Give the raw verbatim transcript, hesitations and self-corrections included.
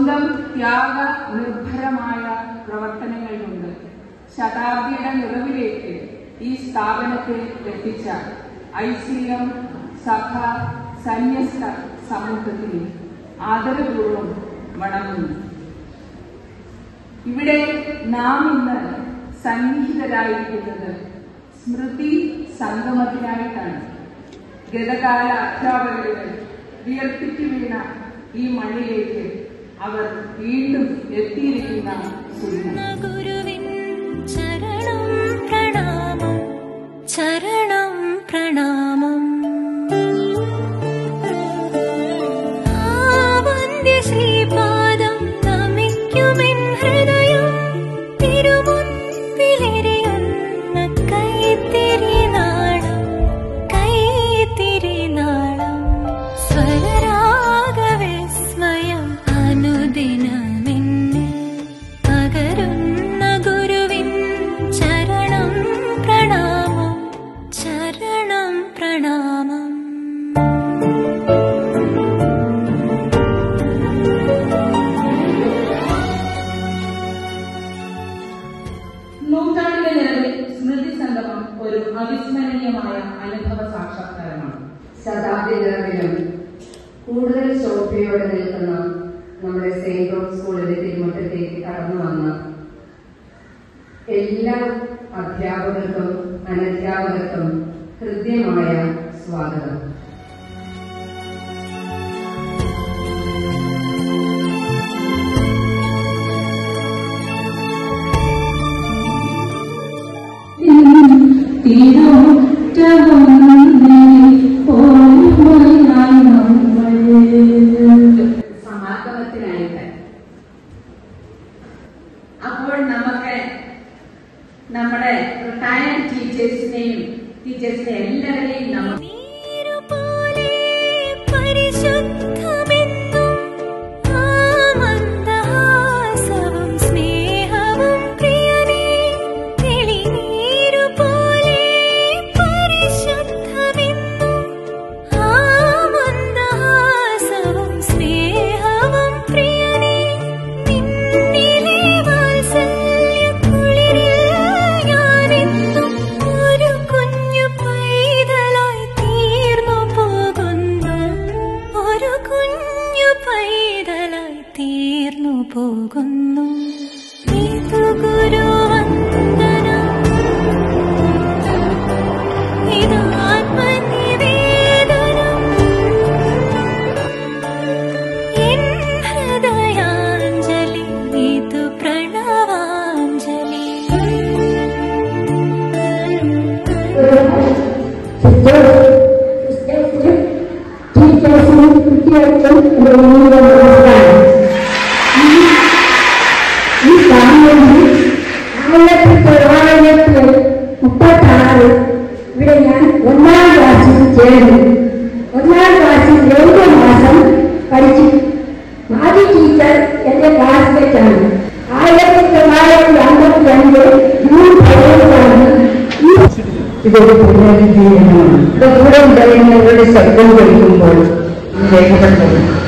സ്വന്തം ത്യാഗ നിർഭരമായ പ്രവർത്തനങ്ങൾ കൊണ്ട് ശതാബ്ദിയുടെ നിറവിലേക്ക് ഈ സ്ഥാപനത്തെ എത്തിച്ച ഐസിഎം സഭ സന്യസ്ത സമൂഹത്തിന് ആദരപൂർവ്വം വണങ്ങുന്നു. ഇവിടെ നാം ഇന്ന് സന്നിഹിതരായിരിക്കുന്നത് സ്മൃതി സംഗമത്തിനായിട്ടാണ്. ഗതകാല അധ്യാപകരുടെ വിയർപ്പിച്ചു വീണ ഈ മണ്ണിലേക്ക് അവർ വീണ്ടും എത്തിയിരിക്കുന്ന ഗുരുവിൻ ചരണം പ്രണാമം, ചരണം പ്രണാമം. ശ്രീപാദം നമിക്കുമെൻ ഹൃദയം, തിരുമുൻപിലെരിയുന്ന കൈത്തിരിനാളം, കൈത്തിരിനാളം. സ്വരരാഗവിസ്മയം അനുദിനമെന്നിൽ പകരുന്ന ഗുരുവിൻ ചരണം പ്രണാമം, ചരണം പ്രണാമം. നൂറ്റാണ്ടിന്റെ നിലവിൽ സ്മൃതി സംഗമം ഒരു അവിസ്മരണീയമായ അനുഭവ സാക്ഷാത്കാരമാണ്. ശതാബ്ദി നിലവിലും കൂടുതൽ ശോഭയോടെ നിൽക്കുന്ന നമ്മുടെ സെയിന്റ് റോഡ് സ്കൂളിലെ തിരുമുറ്റത്തേക്ക് കടന്നു വന്ന എല്ലാ അധ്യാപകർക്കും അനധ്യാപകർക്കും ഹൃദ്യമായ സ്വാഗതം. സമാഗമത്തിനായിട്ട് അപ്പോൾ നമുക്ക് നമ്മുടെ റിട്ടയർഡ് ടീച്ചേഴ്സിനെയും ടീച്ചേഴ്സിനെ എല്ലാവരെയും നമ്മൾ തീർന്നു പോകുന്നു. ഇത് ഗുരുവന്ദനം, ഇത് ആത്മനിവേദനം, എൻ ഹൃദയാഞ്ജലി, ഇത് പ്രണവാഞ്ജലി. ആയിരത്തി തൊള്ളായിരത്തി മുപ്പത്തി ആറ് ഇവിടെ ഞാൻ ഒന്നാം ക്ലാസ്സിൽ ചേർന്നു. ഒന്നാം ക്ലാസ്സിൽ രണ്ട് മാസം പഠിച്ചു. ആദ്യ ടീച്ചർ എന്റെ ക്ലാസ്മേറ്റാണ്. ആയിരത്തി തൊള്ളായിരത്തി അമ്പത്തി അഞ്ച് ജൂൺ പതിനഞ്ചാണ് ഇതൊരു പുനരുജ്ജീവനമാണ്. കൂടെ ഉണ്ടായിരുന്നവരുടെ ശബ്ദം കേൾക്കുമ്പോൾ രേഖപ്പെടുത്തുന്നു.